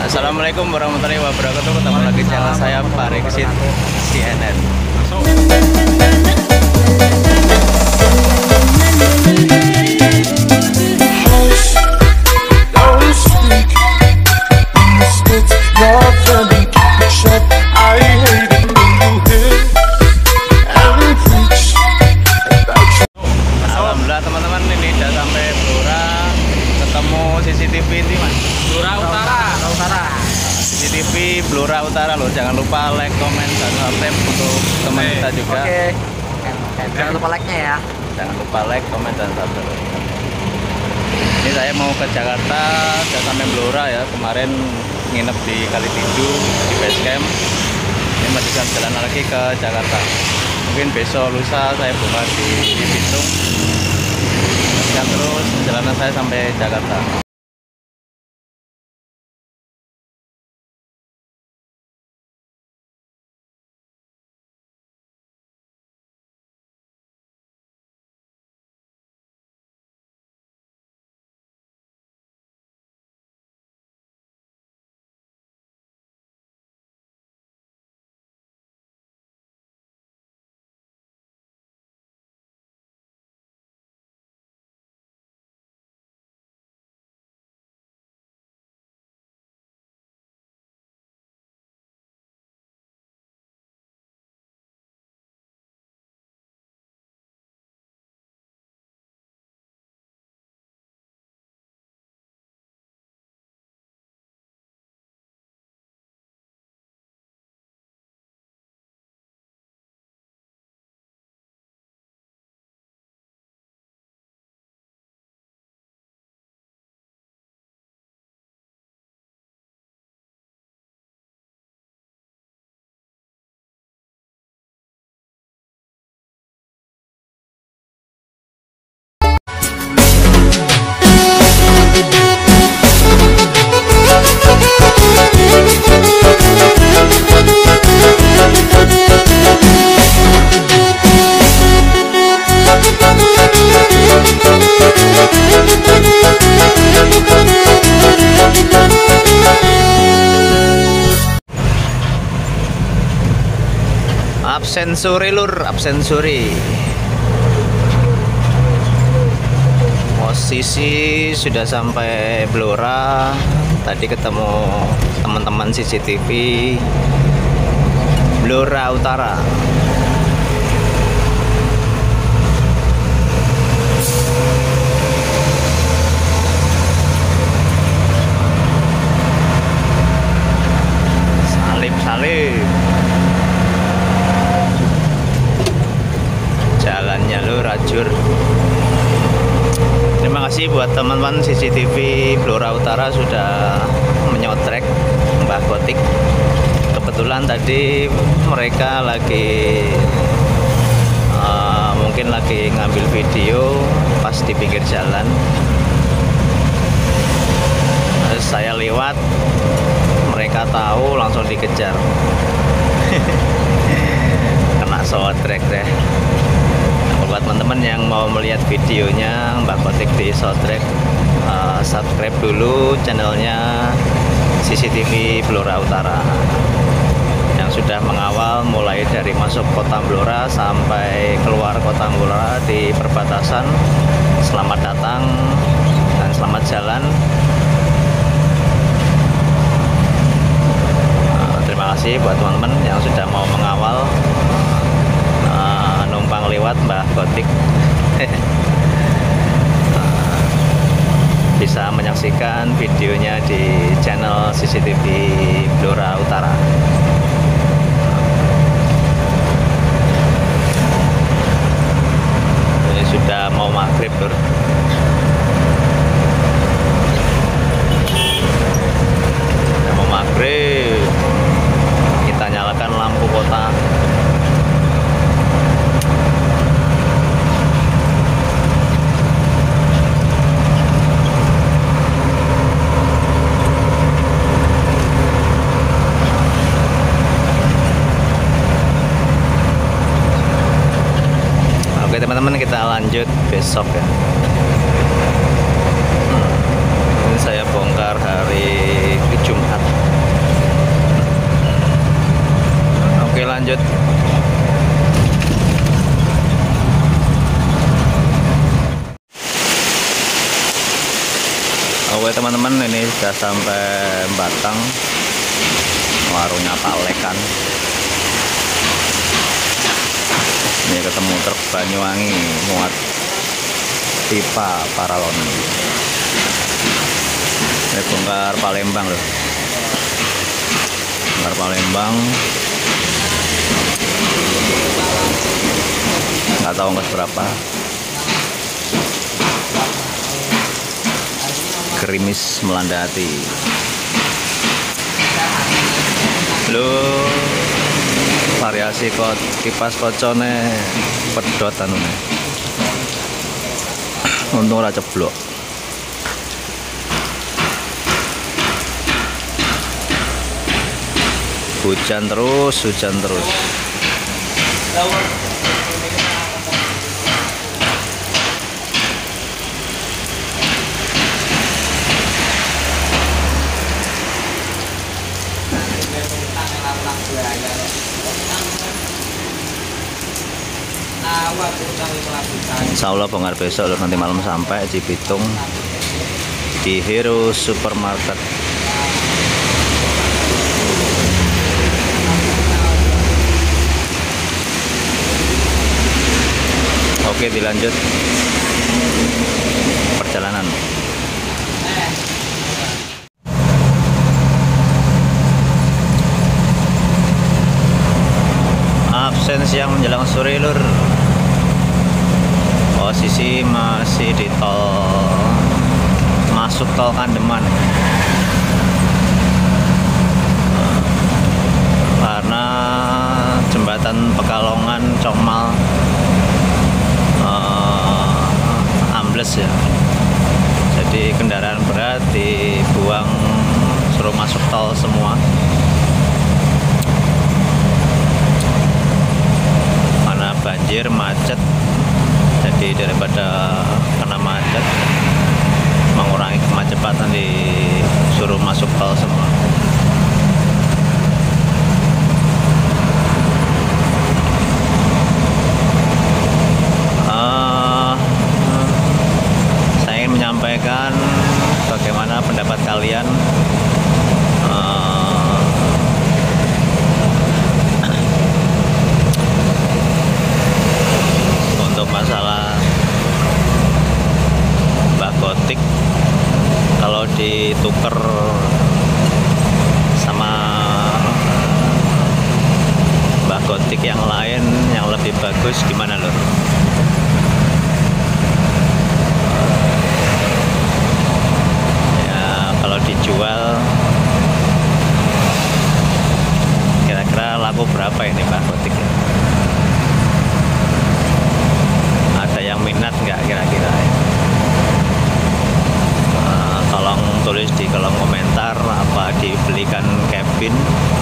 Assalamualaikum warahmatullahi wabarakatuh. Ketemu lagi channel saya Pak Reksit CNN. Alhamdulillah teman-teman, ini udah sampai Blora. Ketemu CCTV ini mas, Blora Utara. CCTV Blora Utara loh. Jangan lupa like, comment, dan subscribe untuk teman kita juga. Oke. Jangan lupa like-nya ya. Jangan lupa like, comment, dan subscribe. Ini saya mau ke Jakarta, udah sampai Blora ya. Kemarin nginep di Kalitindu di base camp. Ini masih jalan lagi ke Jakarta. Mungkin besok lusa saya buka di Bitung. Dan terus perjalanan saya sampai Jakarta. Absen sore lur, absen sore. Posisi sudah sampai Blora. Tadi ketemu teman-teman CCTV Blora Utara. Salib. Jalannya lur rajur. Terima kasih buat teman-teman CCTV Blora Utara sudah menyotrek Mbah Gotik. Kebetulan tadi mereka lagi mungkin lagi ngambil video pas di pinggir jalan. Terus saya lewat, mereka tahu langsung dikejar. Kena sotrek deh. Buat teman-teman yang mau melihat videonya Mbak Gotik di sotrek, subscribe dulu channelnya CCTV Blora Utara yang sudah mengawal mulai dari masuk kota Blora sampai keluar kota Blora di perbatasan. Selamat datang dan selamat jalan. Terima kasih buat teman-teman yang sudah mau mengawal numpang lewat Mbah Gotik. Bisa menyaksikan videonya di channel CCTV Blora Utara. Ini sudah mau maghrib lur. Sudah mau maghrib. Kita nyalakan lampu kota. Oke teman-teman, kita lanjut besok ya. Ini saya bongkar hari Jumat. ini sudah sampai Batang, warungnya Pak Lekan. Ini ketemu truk Banyuwangi muat pipa paralon. Ini bongkar Palembang loh, bongkar Palembang. Nggak tahu ongkos berapa. Gerimis melanda hati. Loh, variasi kipas kocone pedot anune. Untung ora ceblok. Hujan terus. Insya Allah bongkar besok loh, nanti malam sampai Cibitung di Hero Supermarket. Oke, dilanjut perjalanan. Absen siang menjelang sore lur. Posisi masih di tol, masuk tol Kandeman, karena jembatan Pekalongan Comal ambles ya. Jadi kendaraan berat dibuang, suruh masuk tol semua. Karena banjir macet. Jadi daripada kena macet, mengurangi kemacetan, disuruh masuk tol semua. Saya ingin menyampaikan bagaimana pendapat kalian untuk masalah Bakotik kalau ditukar sama Bakotik yang lain yang lebih bagus, gimana lur? Ya kalau dijual kira-kira laku berapa ini Bakotik ya? Ada yang minat nggak kira-kira? Tolong tulis di kolom komentar, apa dibelikan cabin.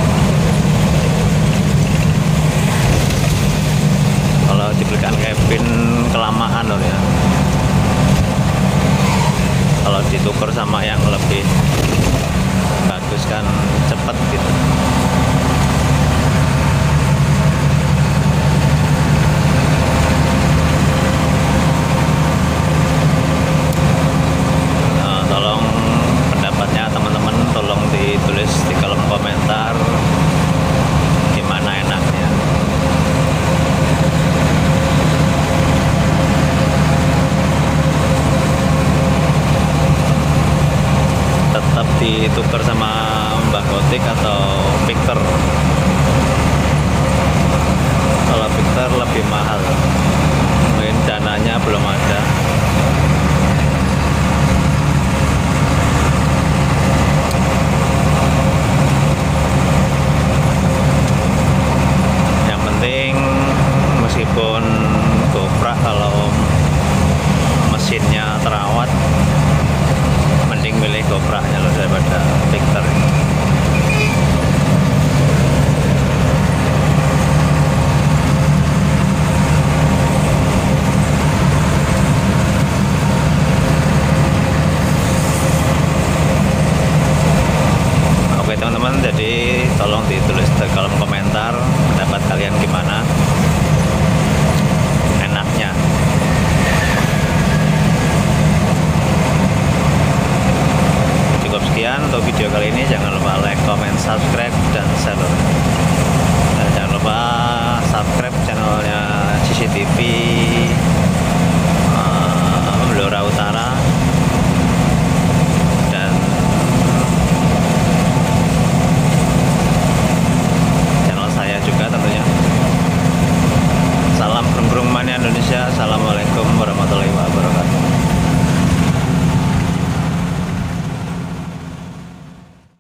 Kalau dibelikan cabin kelamaan loh ya. Kalau ditukar sama yang lebih bagus kan cepet gitu. Tolong pendapatnya teman-teman, tolong ditulis di kolom komentar gimana enaknya. Tetap ditukar sama Bakotik atau Victor? Kalau Victor lebih mahal, mungkin dananya belum ada. Meskipun Goprak kalau mesinnya terawat, mending milih Gopraknya loh daripada Victor. Oke teman-teman, jadi tolong ditulis di kolom komentar